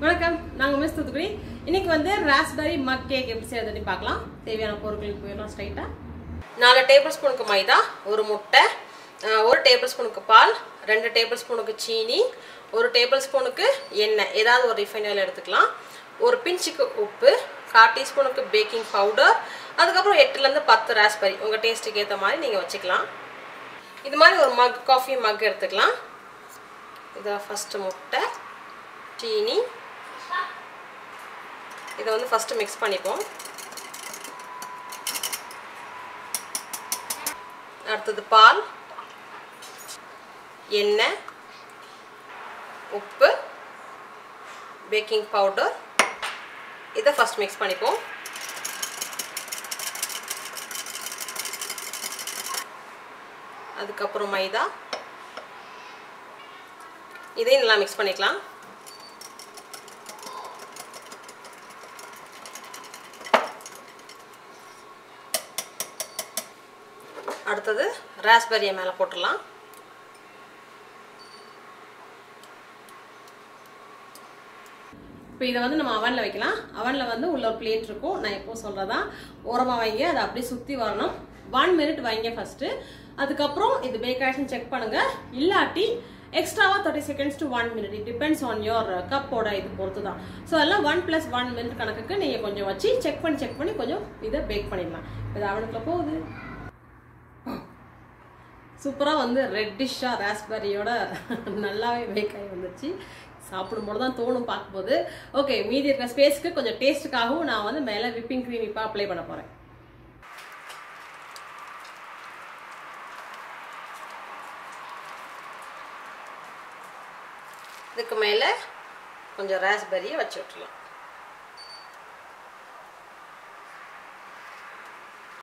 வணக்கம், நாங்க Ms.Thoothukudi. இன்னைக்கு வந்து ராஸ்பெரி மக் கேக் எப்படி செய்யறதுன்னு பார்க்கலாம். தேவையான பொருட்களுக்கு போயிடலாம் ஸ்ட்ரைட்டா. 4 டேபிள் ஸ்பூனுக்கு மைதா, 1 முட்டை, 1 டேபிள் ஸ்பூனுக்கு பால், 2 டேபிள் ஸ்பூனுக்கு சீனி, 1 டேபிள் ஸ்பூனுக்கு எண்ணெய், ஏதாவது ஒரு ரிஃபைண்ட் ஆயில் எடுத்துக்கலாம். ஒரு பிஞ்சுக்கு உப்பு, 1/4 டீஸ்பூனுக்கு பேக்கிங் பவுடர், அதுக்கப்புறம் 8 ல இருந்து 10 ராஸ்பெரி உங்க டேஸ்ட்டுக்கு ஏற்ற மாதிரி நீங்க வச்சுக்கலாம். இது மாதிரி ஒரு மக் காஃபி மக் எடுத்துக்கலாம். இதான் ஃபர்ஸ்ட் முட்டை, சீனி, இதை வந்து ஃபர்ஸ்ட் மிக்ஸ் பண்ணிப்போம். அடுத்தது பால், எண்ணெய், உப்பு, பேக்கிங் பவுடர், இதை ஃபர்ஸ்ட் மிக்ஸ் பண்ணிப்போம். அதுக்கப்புறம் மைதா, இதையும் நல்லா மிக்ஸ் பண்ணிக்கலாம். அடுத்தது ராஸ்பெரியை மேலே போட்டுடலாம். இப்போ இதை வந்து நம்ம அவனில் வைக்கலாம். அவனில் வந்து உள்ள ஒரு பிளேட் இருக்கும். நான் எப்போ சொல்கிறதான் ஓரமாக வைங்க, அதை அப்படியே சுற்றி வரணும். 1 மினிட் வைங்க ஃபஸ்ட்டு. அதுக்கப்புறம் இது பேக் ஆகிடுச்சுன்னு செக் பண்ணுங்கள். இல்லாட்டி எக்ஸ்ட்ராவாக 30 seconds to 1 minute. It depends on your கப்போட இது பொறுத்து தான். ஸோ அதெல்லாம் 1 + 1 minute கணக்குக்கு நீங்கள் கொஞ்சம் வச்சு செக் பண்ணி கொஞ்சம் இதை பேக் பண்ணிடலாம். இது அவனுக்குள்ள போகுது. சூப்பராக வந்து ரெட்டிஷாக ராஸ்பெரியோட நல்லாவே பேக் ஆகி வந்துச்சு. சாப்பிடும்போது தான் தோணும் பார்க்கும்போது. ஓகே, மீதி இருக்கிற ஸ்பேஸ்க்கு கொஞ்சம் டேஸ்ட்டுக்காகவும் நான் வந்து மேலே விப்பிங் க்ரீம் இப்போ அப்ளை பண்ண போகிறேன். இதுக்கு மேலே கொஞ்சம் ராஸ்பெரியை வச்சு விட்டுலாம்.